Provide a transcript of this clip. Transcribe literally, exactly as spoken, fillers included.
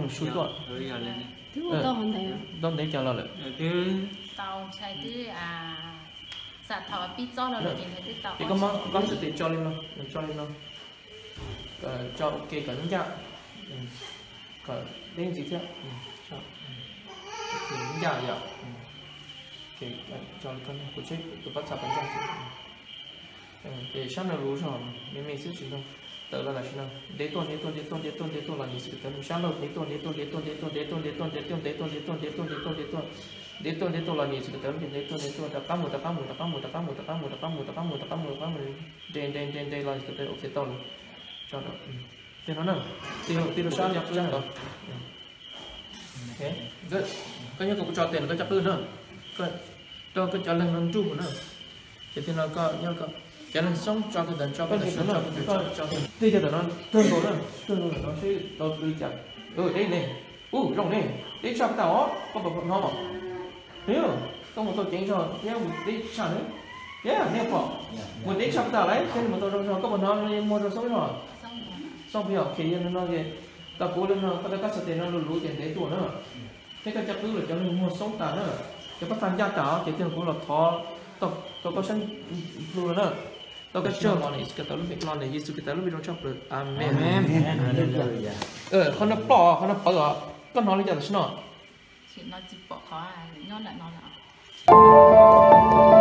mong suy tuột thứ một tao hoàn thành đón đấy cho là lợi tàu chạy tí à sạt thọ bị cho là lợi thì thấy tàu thì có mong có sự tiện cho lên không cho lên không cho ok cả những dạng cả lên gì thế cho thì những dạng vậy thì cho con của chết tôi bắt sập bánh răng thì sáng nàoรู้rồi mình mình sẽ chuyển đâu tự là là chuyển đâu để tuần để tuần để tuần để tuần để tuần là những sự tự sáng nào để tuần để tuần để tuần để tuần để tuần để tuần để tuần để tuần để tuần để tuần để tuần để tuần để tuần để tuần là những sự tự để tuần để tuần ta cắm một ta cắm một ta cắm một ta cắm một ta cắm một ta cắm một ta cắm một ta cắm một ta cắm một đen đen đen đen là sự tự ok tuần cho nó thì nó nào thì thì nó sáng nhập ra rồi thế good có những cục trò tiền có chấp ư nữa có cho cái cho lên nâng trụ nữa thì thì nó có nhớ có cho nên xong cho cái đàn cho cái đàn cho cái cho cái thì cho nó tương đối nữa tương đối nó sẽ đầu tư chặt ừ đây này u rộng này đi cho cái tàu có một con nó mà hiểu có một tôi chỉnh cho nhớ một đi sao nữa yeah nè phò một đi cho cái tàu đấy trên một tôi rồi có một nó mua rồi xong rồi xong bây giờ khi nó gì ta cố lên nó có cái sự tiền nó lú tiền để tuổi nữa thế cái chấp cứ là cho nên mua sống tàn nữa cho các fan gia trả chỉ tiền cũng là thọ tao tao có sân luôn nữa tao có chơi món này cái tao lúc việc món này Giêsu cái tao lúc việc trong chợ amen ờ con nó bỏ con nó bỏ con nó lên giờ là sao chị nó chỉ bỏ khó à nhon lại nó là